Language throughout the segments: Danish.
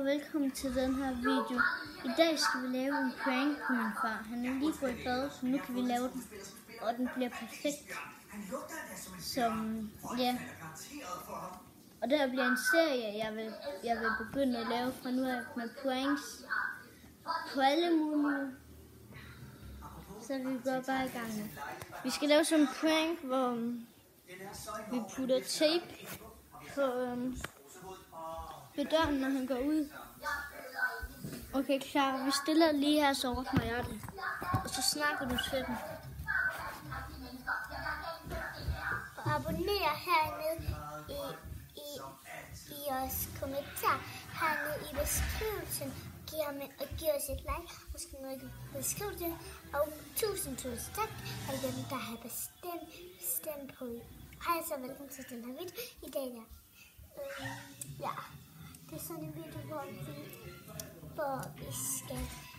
og velkommen til den her video. I dag skal vi lave en prank på min far. Han er lige gået i bad, så nu kan vi lave den, og den bliver perfekt. Ja. Og der bliver en serie, jeg vil begynde at lave fra nu af med pranks på alle mulige. Så vi går bare i gang nu. Vi skal lave sådan en prank, hvor vi putter tape på ved døren, når han går ud. Okay, klar. Vi stiller lige her, så ordner jeg det. Og så snakker du til den. Og abonner hernede i jeres kommentar hernede i beskrivelsen. Giv os et like, og skriv noget i beskrivelsen. Og tusind tak for dem, der har bestemt på. Hej, så velkommen til den her video i dag. Ja, det er sådan en video, hvor vi skal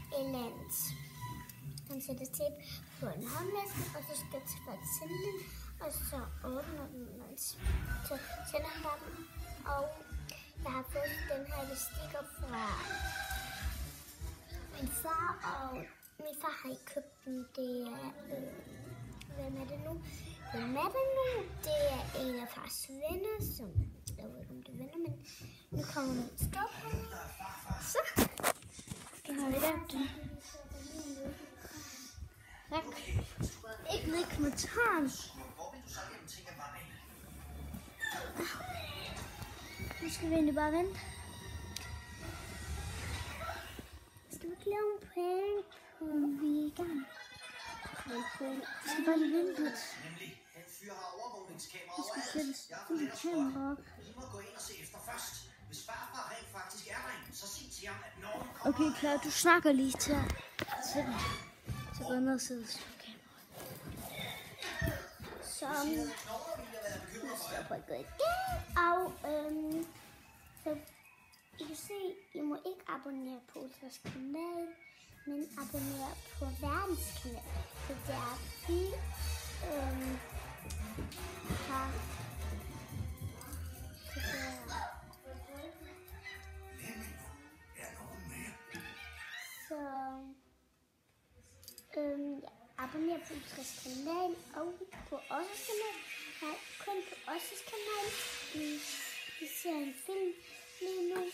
han sætter tape på en håndvaske, og så skal jeg tænde den, og så åbner den, og så tænder han bare den. Og jeg har fået den her stikker fra min far, og min far har ikke købt den. Det er, hvem er det nu? Det er en af fars venner, som jeg ved ikke om det er venner, men nu kommer den stop. Så har vi lavet den. Tak. Ikke ned i kommentaren. Nu skal vi egentlig bare vente. Skal vi ikke lave en prank, og vi er i gang? Vi skal bare lige vente lidt. Vi skal sætte kamera op. Okay, klar, du snakker lige til den. Så går jeg ned og sætter kamera. Så stopper jeg igen. Og så I kan se, I må ikke abonnere på Ultras kanal, men abonnere på verdens kanal. Så det er vi har abonner på Ultras kanal og på Osses kanal. Nej, kun på Osses kanal. Vi ser en film lige nu.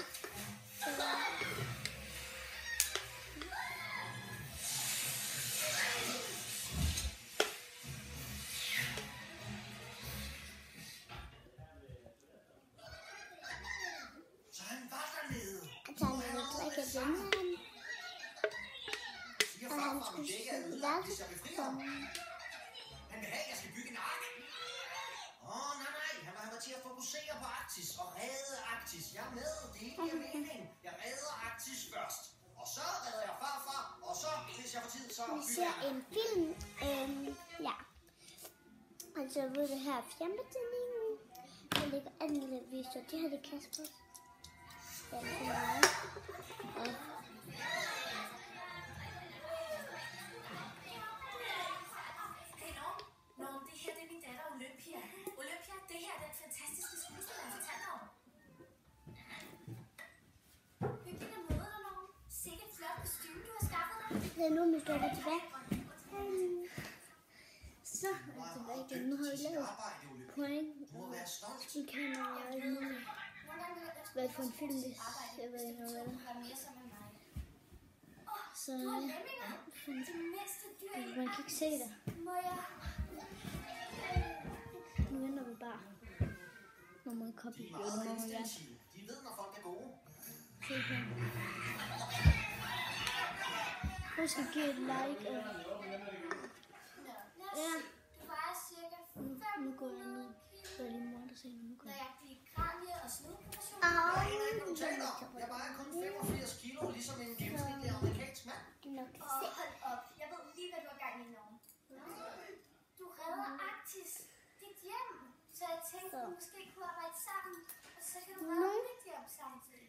Så han var dernede. Han tager noget at drikke af venneren. Og han skulle sidde i værelset. Han vil have, at jeg skal bygge en ark. Nej. Han vil have mig til at fokusere på Arktis og redde Arktis. Jeg er med. Det er ikke meningen. Jeg redder Arktis først. Og så redder jeg farfar. Og så, hvis jeg får tid, så vi ser en film. Ja. Altså, ved det her fjernbetjeningen. Der ligger alle videoer. Det her det er Kasper. Ja, det er mig. Det er nu, vi står tilbage. Så er jeg tilbage igen. Nu har vi lavet point. Vi kan hvad for en film, hvis jeg ved ikke noget. Så man kan ikke se det. Nu venter vi bare. Når man copyright, det må man gerne. De ved, når folk er gode. Se her. Husk at give et like. Ja. Nu går jeg ned. Så er lige mor, der ser nu går jeg. Jeg vejer kun 85 kilo, ligesom en gennemsnitlig amerikansk mand. Hold op. Jeg ved lige, hvad du har gang i nu. Du redder Arktis. Dit hjem. Så jeg tænkte, at vi måske kunne arbejde sammen. Og så kan du redde dit hjem samtidig.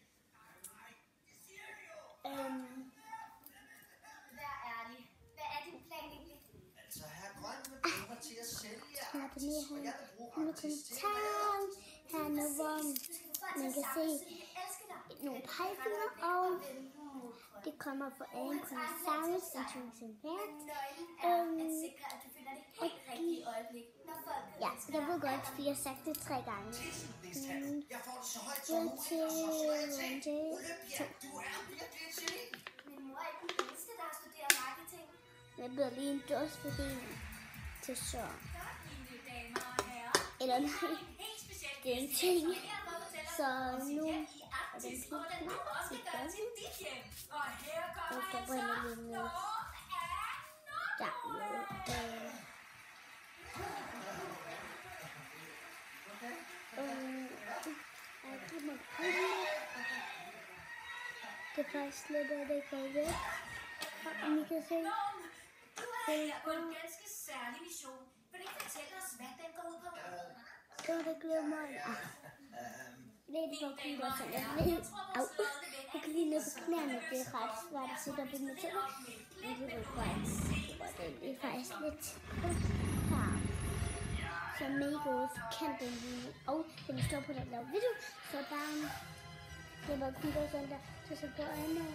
Vær ærlig. Hvad er din plan egentlig? Altså, her grøn med penge til at sælge Arktis, og jeg vil bruge Arktis til hernede, hvor man kan se nogle pegefingre, og det kommer fra en Consaurus Intuition. Ja, jeg ved godt, fordi jeg har sagt det 3 gange. Jeg får det så højt som muligt, og så slår jeg til. Olympia, du er virkelig et geni. Min mor er ikke den eneste, der har studeret marketing. Jeg bliver lige en dås for det til så. Eller nej, det er en ting. Så nu er den pink knap, så gør vi. Og så brænder vi ned. Der det er faktisk lidt af det går væk. Og I kan se. Du er her på en ganske særlig mission. Vil du ikke fortælle os, hvad den går ud på? Det glemmer jeg. Det er det for kun der sådan. Jeg kan lige ned på knæene. Det er ret svært at sætte op i mit tøj. Det er faktisk lidt her. Så mega kan den lige. Og den står på den der video. Så bare det var kun der sådan der. Så på øjnene.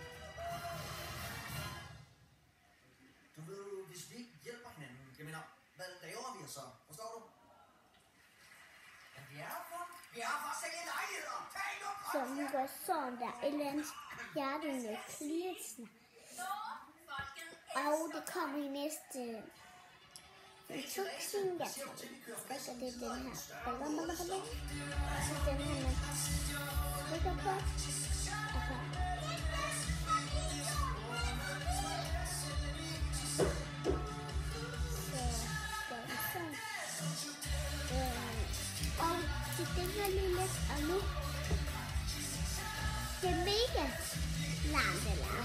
Du ved, hvis vi ikke hjælper hinanden, jamen, hvad laver vi så? Forstår du? Ja, vi er for at sælge lejligheder. Så nu går sådan der. Et eller andet hjerte med klirsen. Og det kommer i næste tusind. Jeg tror ikke, det er den her. Ballermaller. Så den her man trykker på. Og så og den her lille, og nu det er mega langt, eller?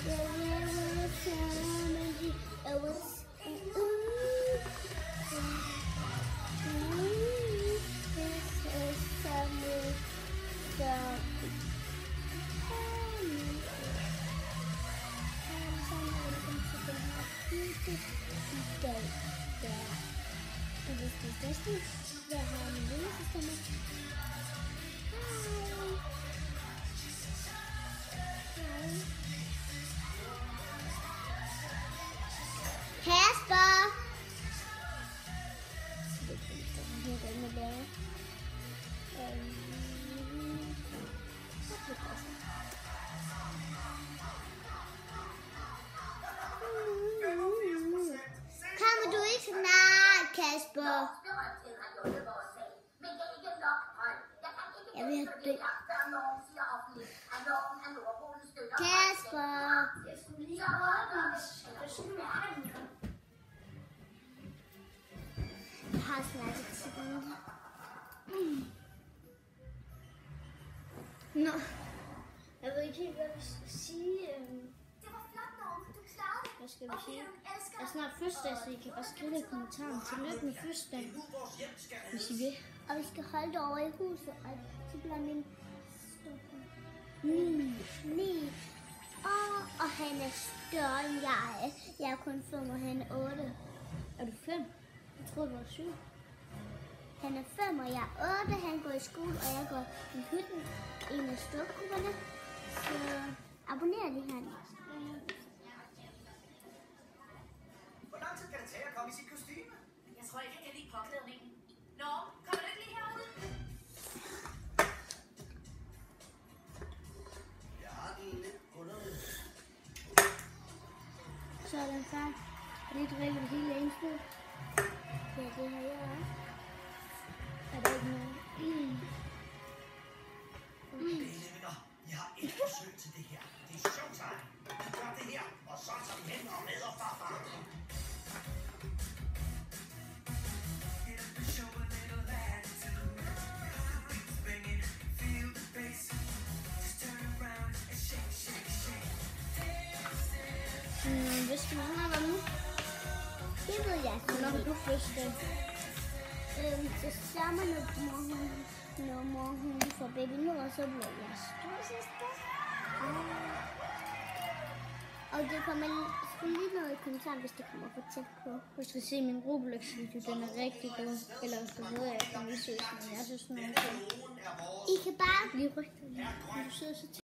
Jeg har min lille søster med. Kasper! Kommer du ikke snart, Kasper? Jeg vil have dø. Kasper! Jeg har snart et sekund. Nå, jeg ved ikke helt, hvad vi skal sige. Det var flot, Norm. Du klarede det. Hvad skal vi sige? Jeg er snart fødselsdag, så I kan bare skrive i kommentaren. Tillykke med fødselsdag, hvis I vil. Og vi skal holde det over i huset, og så bliver min større. 9. Og han er større end jeg. Jeg er kun 5, og han er 8. Er du 5? Jeg troede, du var 7. Han er 5, og jeg er 8. Han går i skole, og jeg går i hytten. En af støvkupperne. Så abonner lige her. Hvor lang tid kan det tage at komme i sit kostyme? Jeg tror ikke, jeg kan lide påklædningen. Norm, kommer du ikke lige herude? Jeg har det lidt underligt. Så er den far. Og det drikker det hele eneste. Ja, det har jeg også. Er der ikke noget? Elever, jeg har et forsøg til det her. Det er showtime. Vi gør det her, og så tager vi hen og redder farfar. Hvad skal man have nu? Det ved jeg ikke. Hvornår har du fødselsdag? Til sommer, når mor hun får baby nu, og så bliver jeg storsøster. Og det kommer skriv lige noget i kommentaren, hvis det kommer for tæt på. Du skal se min Roblox-video, den er rigtig god. Eller hvis du hedder, jeg kan vise, men jeg synes, den er god. I kan bare Lige rykke den. Du sidder så